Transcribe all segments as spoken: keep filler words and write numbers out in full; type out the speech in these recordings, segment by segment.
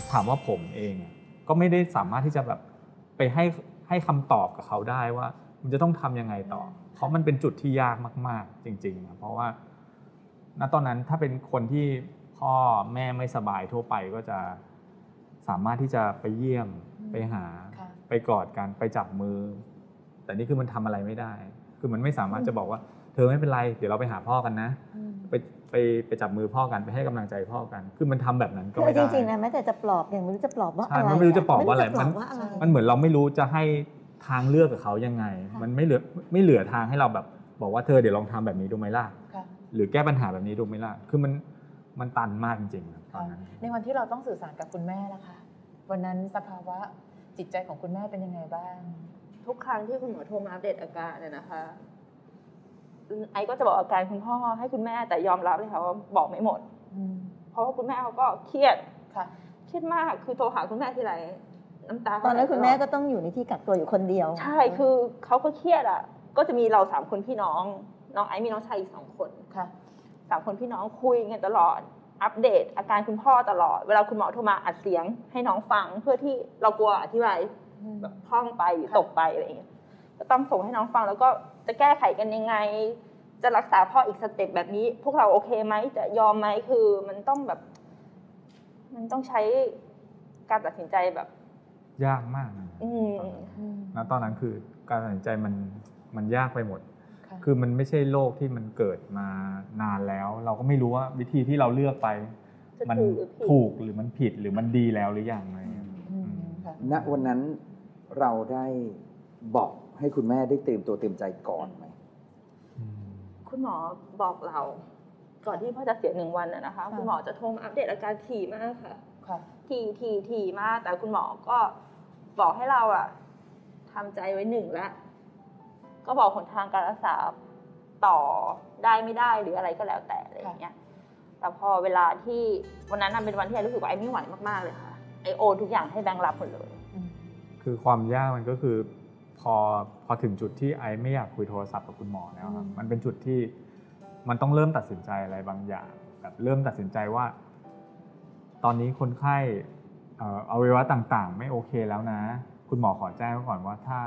ถามว่าผมเองก็ไม่ได้สามารถที่จะแบบไปให้ให้คำตอบกับเขาได้ว่ามันจะต้องทำยังไงต่อเพราะมันเป็นจุดที่ยากมากๆจริงๆนะเพราะว่าณตอนนั้นถ้าเป็นคนที่พ่อแม่ไม่สบายทั่วไปก็จะสามารถที่จะไปเยี่ยมไปหาไปกอดกันไปจับมือแต่นี่คือมันทำอะไรไม่ได้คือมันไม่สามารถจะบอกว่าเธอไม่เป็นไรเดี๋ยวเราไปหาพ่อกันนะไปไปไปจับมือพ่อกันไปให้กำลังใจพ่อกันคือมันทำแบบนั้นก็ไม่ได้จริงๆนะแม้แต่จะปลอบอย่างไม่รู้จะปลอบว่าอะไรไม่รู้จะปลอบว่าอะไรมันมันเหมือนเราไม่รู้จะให้ทางเลือกกับเขายังไงมันไม่เหลือไม่เหลือทางให้เราแบบบอกว่าเธอเดี๋ยวลองทำแบบนี้ดูไหมล่ะหรือแก้ปัญหาแบบนี้ดูไหมล่ะคือมันมันตันมากจริงๆตอนนั้นในวันที่เราต้องสื่อสารกับคุณแม่นะคะวันนั้นสภาวะจิตใจของคุณแม่เป็นยังไงบ้างทุกครั้งที่คุณหมอโทรมาอัปเดตอาการเนี่ยนะคะไอ้ก็จะบอกอาการคุณพ่อให้คุณแม่แต่ยอมรับเลยค่ะว่าบอกไม่หมดเพราะว่าคุณแม่เขาก็เครียดค่ะเครียดมากคือโทรหาคุณแม่ทีไรน้ำตาตอนนั้นคุณแม่ก็ต้องอยู่ในที่กักตัวอยู่คนเดียวใช่คือเขาก็เครียดอ่ะก็จะมีเราสามคนพี่น้องน้องไอ้มีน้องชายอีกสองคนค่ะสามคนพี่น้องคุยกันตลอดอัปเดตอาการคุณพ่อตลอดเวลาคุณหมอโทรมาอัดเสียงให้น้องฟังเพื่อที่เรากลัวอธิบายแบบพร่องไปหรือตกไปอะไรอย่างเงี้ยก็ต้องส่งให้น้องฟังแล้วก็จะแก้ไขกันยังไงจะรักษาพ่ออีกสเต็ปแบบนี้พวกเราโอเคไหมจะยอมไหมคือมันต้องแบบมันต้องใช้การตัดสินใจแบบยากมากนะนะตอนนั้นคือการตัดสินใจมันมันยากไปหมดคือมันไม่ใช่โรคที่มันเกิดมานานแล้วเราก็ไม่รู้ว่าวิธีที่เราเลือกไปมันถูกหรือมันผิดหรือมันดีแล้วหรือยังอะไรณวันนั้นเราได้บอกให้คุณแม่ได้เตรียมตัวเตรียมใจก่อนไหมคุณหมอบอกเราก่อนที่พ่อจะเสียหนึ่งวันนะคะคุณหมอจะโทรมาอัปเดตอาการถี่มากค่ะถี่ถี่ถี่มากแต่คุณหมอก็บอกให้เราอะทำใจไว้หนึ่งแล้วก็บอกหนทางการรักษาต่อได้ไม่ได้หรืออะไรก็แล้วแต่อะไรอย่างเงี้ยแต่พอเวลาที่วันนั้นเป็นวันที่ไอรู้สึกว่าไอไม่ไหวมากๆเลยค่ะไอโอนทุกอย่างให้แบงค์รับหมดเลยคือความยากมันก็คือพอพอถึงจุดที่ไอไม่อยากคุยโทรศัพท์กับคุณหมอแล้วครับมันเป็นจุดที่มันต้องเริ่มตัดสินใจอะไรบางอย่างแบบเริ่มตัดสินใจว่าตอนนี้คนไข้อวัยวะต่างๆไม่โอเคแล้วนะคุณหมอขอแจ้งไว้ก่อนว่าถ้า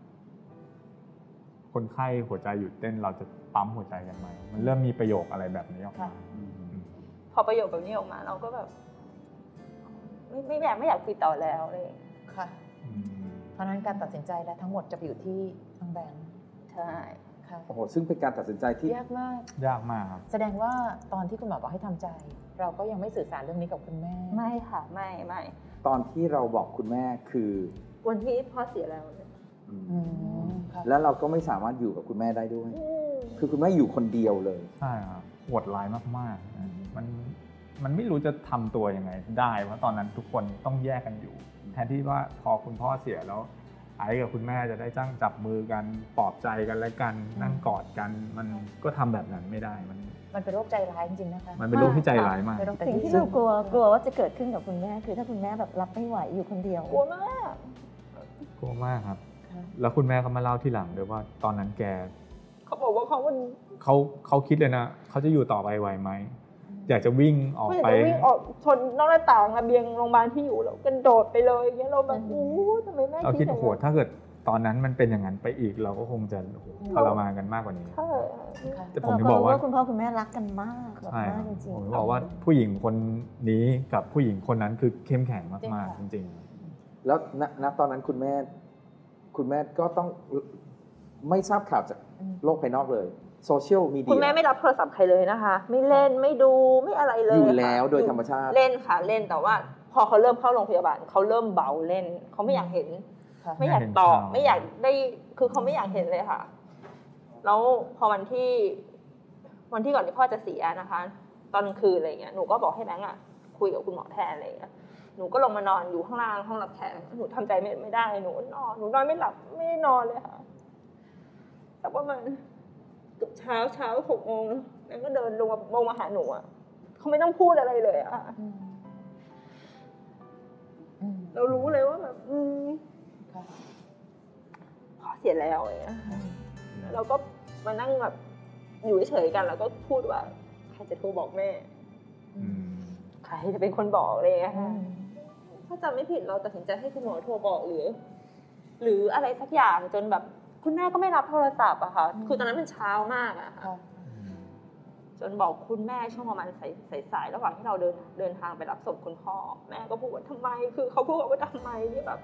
คนไข้หัวใจหยุดเต้นเราจะปั๊มหัวใจกันไหมมันเริ่มมีประโยคอะไรแบบนี้ออกมาพอประโยคแบบนี้ออกมาเราก็แบบไม่ไม่อยากไม่อยากคุยต่อแล้วเลยค่ะเพราะนั้นการตัดสินใจและทั้งหมดจะไปอยู่ที่น้องแบงค์ใช่ค่ะโอ้โหซึ่งเป็นการตัดสินใจที่ยากมากยากมากครับแสดงว่าตอนที่คุณหมอบอกให้ทำใจเราก็ยังไม่สื่อสารเรื่องนี้กับคุณแม่ไม่ค่ะไม่ไม่ตอนที่เราบอกคุณแม่คือวันที่พ่อเสียแล้วแล้วเราก็ไม่สามารถอยู่กับคุณแม่ได้ด้วยคือคุณแม่อยู่คนเดียวเลยใช่ครับโหดร้ายมากๆมันมันไม่รู้จะทำตัวยังไงได้เพราะตอนนั้นทุกคนต้องแยกกันอยู่แทนที่ว่าพอคุณพ่อเสียแล้วไอ้กับคุณแม่จะได้จ้างจับมือกันปลอบใจกันและกันนั่งกอดกันมันก็ทำแบบนั้นไม่ได้มันมันเป็นโรคใจร้ายจริงๆนะคะมันเป็นโรคที่ใจร้ายมากสิ่งที่เรากลัวกลัวว่าจะเกิดขึ้นกับคุณแม่คือถ้าคุณแม่แบบรับไม่ไหวอยู่คนเดียวกลัวมากกลัวมากครับแล้วคุณแม่ก็มาเล่าทีหลังด้วยว่าตอนนั้นแกเขาบอกว่าเขามันเขาเขาคิดเลยนะเขาจะอยู่ต่อไปไหวไหมอยากจะวิ่งออกไปวิ่งออกชนนอกหน้าต่างระเบียงโรงพยาบาลที่อยู่แล้วกันโดดไปเลยอย่างเงี้ยเราแบบอู้ทำไมแม่เราคิดโหดถ้าเกิดตอนนั้นมันเป็นอย่างนั้นไปอีกเราก็คงจะทรมานกันมากกว่านี้แต่ผมจะบอกว่าคุณพ่อคุณแม่รักกันมากแบบมากจริงๆผมบอกว่าผู้หญิงคนนี้กับผู้หญิงคนนั้นคือเข้มแข็งมากๆจริงๆแล้วณตอนนั้นคุณแม่คุณแม่ก็ต้องไม่ทราบข่าวจากโลกภายนอกเลยโซเชียลมีเดียคุณแม่ไม่รับโทรศัพท์ใครเลยนะคะไม่เล่นไม่ดูไม่อะไรเลยอยู่แล้วโดยธรรมชาติเล่นค่ะเล่นแต่ว่าพอเขาเริ่มเข้าโรงพยาบาลเขาเริ่มเบาเล่นเขาไม่อยากเห็นไม่อยากตอบไม่อยากได้คือเขาไม่อยากเห็นเลยค่ะแล้วพอวันที่วันที่ก่อนที่พ่อจะเสียนะคะตอนกลางคืนอะไรเงี้ยหนูก็บอกให้แบงค์อ่ะคุยกับคุณหมอแทนอะไรเงี้ยหนูก็ลงมานอนอยู่ข้างล่างห้องรับแขกหนูทำใจไม่ไม่ได้หนูนอนหนูนอนไม่หลับไม่นอนเลยค่ะแต่ว่ามันเกือบเช้าเช้าหกโมงแล้วก็เดินลงมาลงมาหาหนูอ่ะเขาไม่ต้องพูดอะไรเลยอ่ะเรารู้เลยว่าแบบพอเสียแล้วอะไรเงี้ยเราก็มานั่งแบบอยู่เฉยๆกันแล้วก็พูดว่าใครจะโทรบอกแม่ใครจะเป็นคนบอกเลยอะถ้าจำไม่ผิดเราตัดสินใจให้คุณหมอโทรบอกหรือ หรืออะไรสักอย่างจนแบบคุณแม่ก็ไม่รับโทรศัพท์อะค่ะคือตอนนั้นมันเช้ามากอะค่ะจนบอกคุณแม่ช่วงประมาณสายๆระหว่างที่เราเดินเดินทางไปรับศพคุณพ่อแม่ก็พูดว่าทำไมคือเขาพูดว่าทำไมนี่แบบ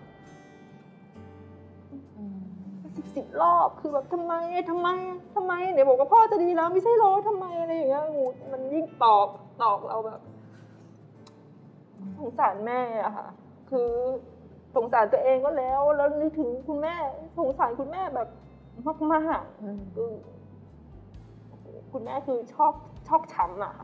สิบสิบรอบคือแบบทำไมทำไมทำไมเดี๋ยวบอกว่าพ่อจะดีแล้วไม่ใช่หรอทำไมอะไรอย่างเงี้ยงูมันยิ่งตอกตอกเราแบบสงสารแม่อะค่ะคือสงสารตัวเองก็แล้วแล้วนึกถึงคุณแม่สงสารคุณแม่แบบมากๆคือคุณแม่คือชอกชอกช้ำอะค่ะ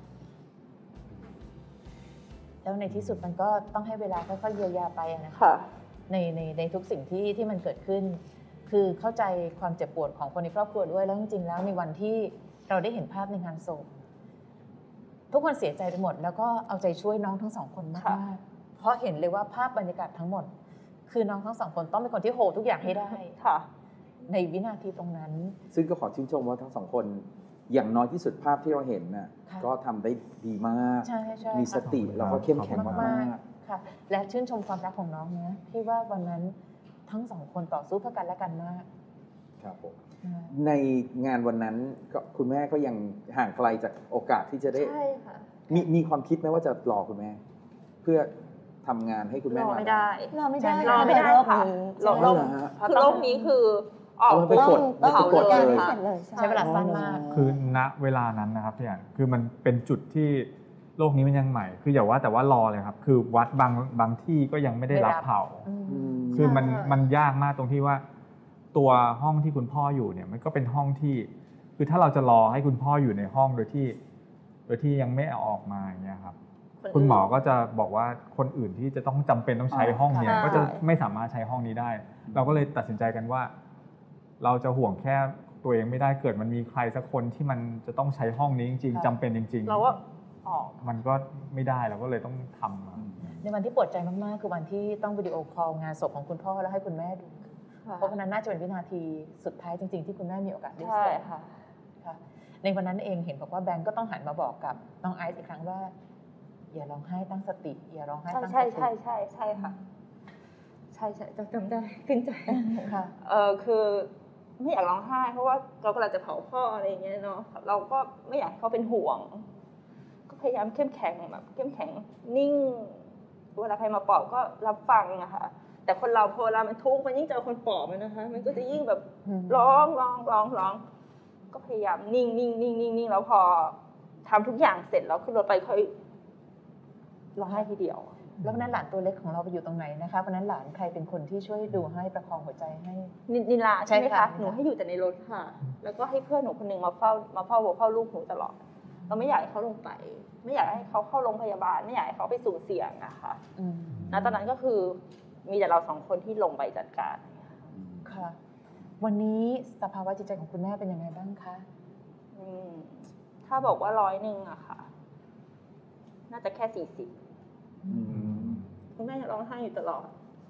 แล้วในที่สุดมันก็ต้องให้เวลาค่อยๆเยียวยาไปนะคะ ในในในทุกสิ่งที่ที่มันเกิดขึ้นคือเข้าใจความเจ็บปวดของคนในครอบครัวด้วยแล้วจริงๆแล้วในวันที่เราได้เห็นภาพในงานศพทุกคนเสียใจไปหมดแล้วก็เอาใจช่วยน้องทั้งสองคนมากๆเพราะเห็นเลยว่าภาพบรรยากาศทั้งหมดคือน้องทั้งสองคนต้องเป็นคนที่โฮทุกอย่างให้ได้ค่ะในวินาทีตรงนั้นซึ่งก็ขอชื่นชมว่าทั้งสองคนอย่างน้อยที่สุดภาพที่เราเห็นน่ะก็ทำได้ดีมากมีสติแล้วก็เข้มแข็งมากค่ะและชื่นชมความรักของน้องนะพี่ว่าวันนั้นทั้งสองคนต่อสู้เพื่อกันและกันมากครับผมในงานวันนั้นก็คุณแม่ก็ยังห่างไกลจากโอกาสที่จะได้ใช่ค่ะมีมีความคิดไหมว่าจะรอคุณแม่เพื่อทำงานให้คุณแม่รอไม่ได้รอไม่ได้รอไม่ได้ค่ะโรคคือโรคนี้คือออกไปกดต้องกดเลยใช้เวลาสั้นมากคือณเวลานั้นนะครับพี่อันคือมันเป็นจุดที่โลกนี้มันยังใหม่คืออย่าว่าแต่ว่ารอเลยครับคือวัดบางบางที่ก็ยังไม่ได้รับเผาคือมันมันยากมากตรงที่ว่าตัวห้องที่คุณพ่ออยู่เนี่ยมันก็เป็นห้องที่คือถ้าเราจะรอให้คุณพ่ออยู่ในห้องโดยที่โดยที่ยังไม่เอาออกมาอย่างเงี้ยครับคุณหมอก็จะบอกว่าคนอื่นที่จะต้องจำเป็นต้องใช้ห้องเนี้ยก็จะไม่สามารถใช้ห้องนี้ได้เราก็เลยตัดสินใจกันว่าเราจะห่วงแค่ตัวเองไม่ได้เกิดมันมีใครสักคนที่มันจะต้องใช้ห้องนี้จริงๆจำเป็นจริงๆเราก็ออกมันก็ไม่ได้เราก็เลยต้องทำในวันที่ปวดใจมากๆคือวันที่ต้องวิดีโอคอลงานศพของคุณพ่อแล้วให้คุณแม่ดูเพราะวันนั้นน่าจะเป็นวินาทีสุดท้ายจริงๆที่คุณแม่มีโอกาสได้เสียค่ะในวันนั้นเองเห็นบอกว่าแบงก์ก็ต้องหันมาบอกกับน้องไอซ์อีกครั้งว่าอย่าร้องไห้ตั้งสติอย่าร้องไห้ตั้งสติใช่ใช่ใช่ใช่ค่ะใช่ใช่จำได้ขึ้นใจค่ะเออคือไม่อยากร้องไห้เพราะว่าเรากำลังจะเผาพ่ออะไรอย่างเงี้ยเนาะเราก็ไม่อยากให้เขาเป็นห่วงก็พยายามเข้มแข็งแบบเข้มแข็งนิ่งเวลาใครมาปลอบก็รับฟังอะค่ะแต่คนเราพอเวลามันทุกข์มันยิ่งเจอคนปลอบมันนะคะมันก็จะยิ่งแบบร้องร้องร้องร้องก็พยายามนิ่งนิ่งนิ่งนิ่งนิ่งแล้วพอทำทุกอย่างเสร็จแล้วขึ้นรถไปค่อยร้องไห้ทีเดียวแล้ววันนั้นหลานตัวเล็กของเราไปอยู่ตรงไหนนะคะวันนั้นหลานใครเป็นคนที่ช่วยดูให้ประคองหัวใจให้นิลาใช่ไหมคะหนูให้อยู่แต่ในรถค่ะแล้วก็ให้เพื่อนหนูคนนึงมาเฝ้ามาเฝ้าเฝ้าลูกหนูตลอดเราไม่อยากให้เขาลงไปไม่อยากให้เขาเข้าโรงพยาบาลไม่อยากให้เขาไปสุ่มเสี่ยงอะค่ะณตอนนั้นก็คือมีแต่เราสองคนที่ลงไปจัดการค่ะวันนี้สภาวะจิตใจของคุณแม่เป็นยังไงบ้างคะถ้าบอกว่าร้อยหนึ่งอะค่ะน่าจะแค่สี่สิบคุณแม่จะร้องไห้อยู่ตลอด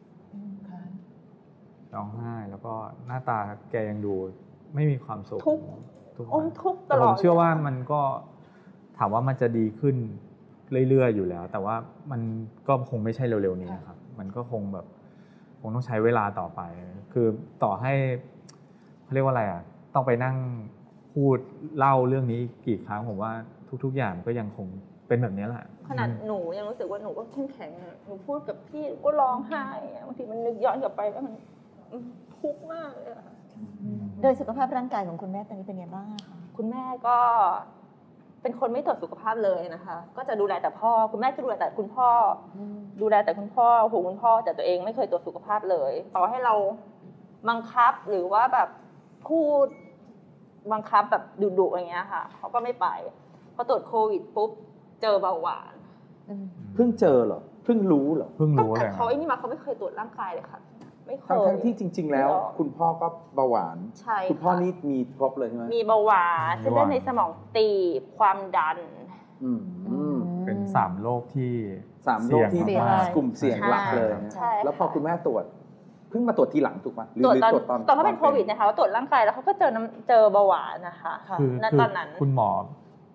ร้องไห้แล้วก็หน้าตาแกยังดูไม่มีความสุขทุกอมทุกตลอดผมเชื่อว่ามันก็ถามว่ามันจะดีขึ้นเรื่อยๆอยู่แล้วแต่ว่ามันก็คงไม่ใช่เร็วๆนี้ครับมันก็คงแบบคงต้องใช้เวลาต่อไปคือต่อให้เขาเรียกว่าอะไรอ่ะต้องไปนั่งพูดเล่าเรื่องนี้กี่ครั้งผมว่าทุกๆอย่างก็ยังคงเป็นแบบนี้แหละขนาดหนูยังรู้สึกว่าหนูก็เข้มแข็งหนูพูดกับพี่ก็ร้องไห้บางทีมันนึกย้อนกลับไปแล้วมันทุกข์มากเลยค่ะโดยสุขภาพร่างกายของคุณแม่ตอนนี้เป็นยังไงบ้างคะคุณแม่ก็เป็นคนไม่ตรวจสุขภาพเลยนะคะก็จะดูแลแต่พ่อคุณแม่จะดูแลแต่คุณพ่อดูแลแต่คุณพ่อหูคุณพ่อแต่ตัวเองไม่เคยตรวจสุขภาพเลยต่อให้เราบังคับหรือว่าแบบพูดบังคับแบบดุๆอย่างเงี้ยค่ะเขาก็ไม่ไปพอตรวจโควิดปุ๊บเจอเบาหวานเพิ่งเจอเหรอเพิ่งรู้เหรอเพิ่งรู้เลยเขาไอ้นี่มาเขาไม่เคยตรวจร่างกายเลยค่ะไม่เคยทั้งที่จริงๆแล้วคุณพ่อก็เบาหวานใช่คุณพ่อนี่มีครบเลยใช่ไหมมีเบาหวานเส้นเลือดในสมองตีบความดันเป็นสามโรคที่สามโรคที่กลุ่มเสี่ยงหลักเลยแล้วพอคุณแม่ตรวจเพิ่งมาตรวจทีหลังถูกป่ะหรือตรวจตอนตอนเขาเป็นโควิดนะคะว่าตรวจร่างกายแล้วเขาก็เจอเจอเบาหวานนะคะณตอนนั้นคุณหมอพ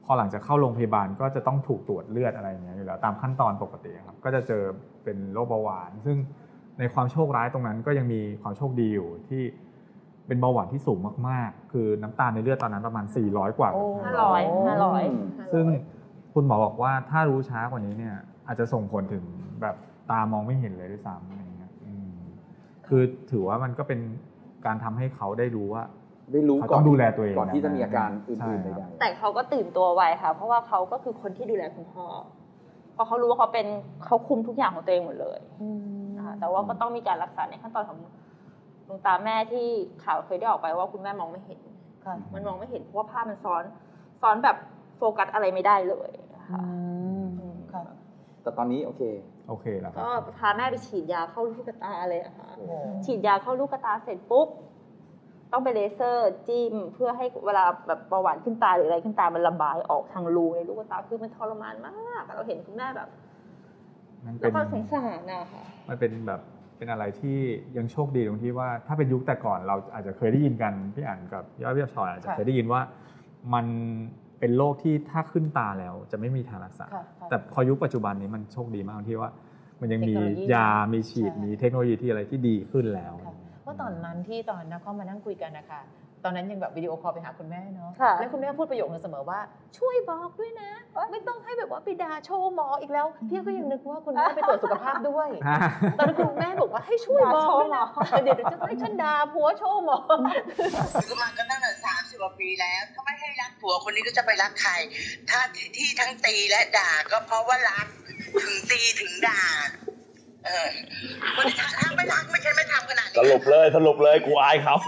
พอหลังจากเข้าโรงพยาบาลก็จะต้องถูกตรวจเลือดอะไรอย่างเงี้ยอยู่แล้วตามขั้นตอนปกติครับก็จะเจอเป็นโรคเบาหวานซึ่งในความโชคร้ายตรงนั้นก็ยังมีความโชคดีอยู่ที่เป็นเบาหวานที่สูงมากๆคือน้ำตาลในเลือดตอนนั้นประมาณสี่ร้อยกว่าห้าร้อยห้าร้อยซึ่งคุณหมอบอกว่าถ้ารู้ช้ากว่านี้เนี่ยอาจจะส่งผลถึงแบบตามองไม่เห็นเลยด้วยซ้ำอะไรเงี้ยคือถือว่ามันก็เป็นการทำให้เขาได้รู้ว่าได้รู้ก่อนต้องดูแลตัวเองก่อนที่จะมีอาการอื่นๆใดๆแต่เขาก็ตื่นตัวไวค่ะเพราะว่าเขาก็คือคนที่ดูแลคุณพ่อพอเขารู้ว่าเขาเป็นเขาคุมทุกอย่างของตัวเองหมดเลยนะคะแต่ว่าก็ต้องมีการรักษาในขั้นตอนของดวงตาแม่ที่ข่าวเคยได้ออกไปว่าคุณแม่มองไม่เห็นมันมองไม่เห็นเพราะว่าภาพมันซ้อนซ้อนแบบโฟกัสอะไรไม่ได้เลยนะคะแต่ตอนนี้โอเคโอเคแล้วก็พาแม่ไปฉีดยาเข้าลูกตาเลยอะค่ะฉีดยาเข้าลูกตาเสร็จปุ๊บต้องไปเลเซอร์จิ้มเพื่อให้เวลาแบบเบาหวานขึ้นตาหรืออะไรขึ้นตามันระบายออกทางรูในลูกตาคือมันทรมานมากเราเห็นคุณแม่แบบแล้วก็สงสารนะคะมันเป็นแบบเป็นอะไรที่ยังโชคดีตรงที่ว่าถ้าเป็นยุคแต่ก่อนเราอาจจะเคยได้ยินกันพี่อ่านกับยอดพี่ชอยอาจจะเคยได้ยินว่ามันเป็นโรคที่ถ้าขึ้นตาแล้วจะไม่มีทางรักษาแต่พอยุคปัจจุบันนี้มันโชคดีมากที่ว่ามันยังมียามีฉีดมีเทคโนโลยีที่อะไรที่ดีขึ้นแล้วเมื่อตอนนั้นที่ตอนนักข้อมานั่งคุยกันนะคะตอนนั้นยังแบบวิดีโอคอลไปหาคุณแม่เนาะแล้วคุณแม่พูดประโยคนึงเสมอว่าช่วยบอกด้วยนะไม่ต้องให้แบบว่าไปด่าโชว์หมออีกแล้วพี่ก็ยังนึกว่าคุณแม่ไปตรวจสุขภาพด้วยตอนนั้นคุณแม่บอกว่าให้ช่วยบอกด้วยนะเดี๋ยวจะให้ฉันด่าผัวโชว์หมอก็มาก็ตั้งแต่สามสิบกว่าปีแล้วถ้าไม่ให้รักผัวคนนี้ก็จะไปรักใครถ้าที่ทั้งตีและด่าก็เพราะว่ารักถึงตีถึงด่าเออถ้าไม่รักไม่ใช่ไม่ทำขนาดนี้สรุปเลยสรุปเลยกูอายเขา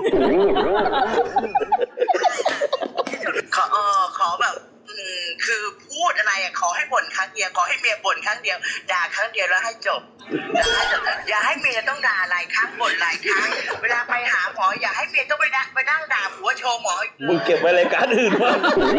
ขอขอแบบคือพูดอะไรขอให้บ่นครั้งเดียวขอให้เมียบ่นครั้งเดียวด่าครั้งเดียวแล้วให้จบอย่าให้เมียต้องด่าหลายครั้งบ่นหลายครั้งเวลาไปหาหมออย่าให้เมียต้องไปไปนั่งด่าผัวโชว์หมอมึงเก็บไว้รายการอื่นวะ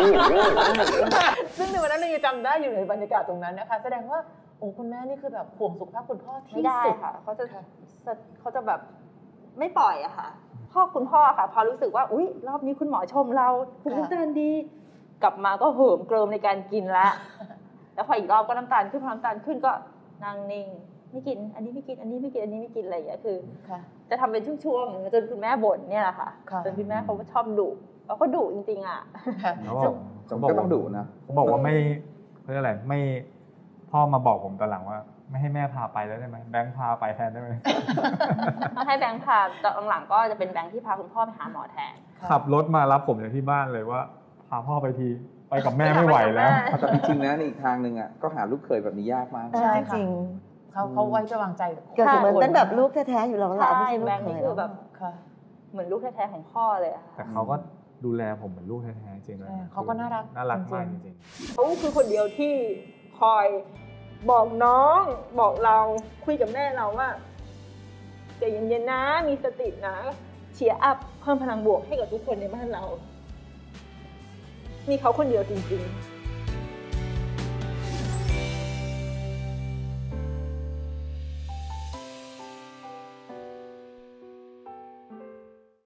ซึ่งในวันนั้นเรายังจำได้อยู่ในบรรยากาศตรงนั้นนะคะแสดงว่าโอ้คุณแม่นี่คือแบบห่วงสุขภาพคุณพ่อที่สุดค่ะเขาจะเขาจะแบบไม่ปล่อยอะค่ะพ่อคุณพ่อค่ะพอรู้สึกว่าอุ๊ยรอบนี้คุณหมอชมเราภูมิคุ้มกันดีกลับมาก็เหิมเกริมในการกินแล้วแล้วพออีกรอบก็น้ำตาลขึ้นพอน้ำตาลขึ้นก็นั่งนิ่งไม่กินอันนี้ไม่กินอันนี้ไม่กินอันนี้ไม่กินอะไรอย่างเงี้ยคือจะทำเป็นช่วงๆจนคุณแม่บ่นเนี่ยแหละค่ะจนคุณแม่เขาชอบดุแล้วก็ดุจริงๆอะเขาบอกก็ต้องดุนะเขาบอกว่าไม่เขาเรียกอะไรไม่พ่อมาบอกผมตอนหลังว่าไม่ให้แม่พาไปแล้วได้ไหมแบงค์พาไปแทนได้ไหมให้แบงค์พาตอนหลังก็จะเป็นแบงค์ที่พาคุณพ่อไปหาหมอแทนขับรถมารับผมจากที่บ้านเลยว่าพาพ่อไปทีไปกับแม่ไม่ไหวแล้วแต่จริงๆนะอีกทางหนึ่งอ่ะก็หาลูกเขยแบบนี้ยากมากใช่จริงเขาเขาไว้จะวางใจเกิดเหมือนเป็นแบบลูกแท้ๆอยู่แล้วแหละไม่ใช่แบงค์นี่คือแบบเหมือนลูกแท้ๆของพ่อเลยอะแต่เขาก็ดูแลผมเหมือนลูกแท้ๆจริงเลยเขาก็น่ารักน่ารักมากจริงๆเขาคือคนเดียวที่คอยบอกน้องบอกเราคุยกับแม่เราว่าใจเย็นๆนะมีสตินะเชียร์อัพเพิ่มพลังบวกให้กับทุกคนในบ้านเรามีเขาคนเดียวจริงๆ